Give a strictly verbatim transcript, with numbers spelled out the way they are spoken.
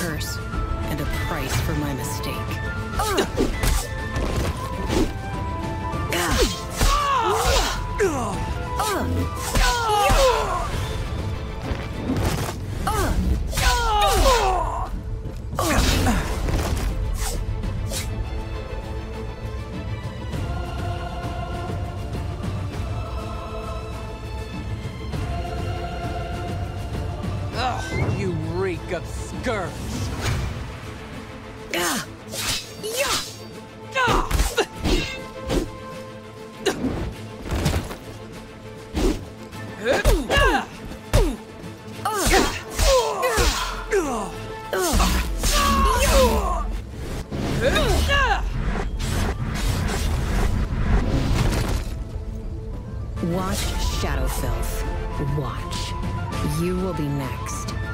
curse, and a price for my mistake. Uh. Ugh, you reek of scurvy. Ah! Yeah! Ah! Watch Shadow Filth. Watch. You will be next.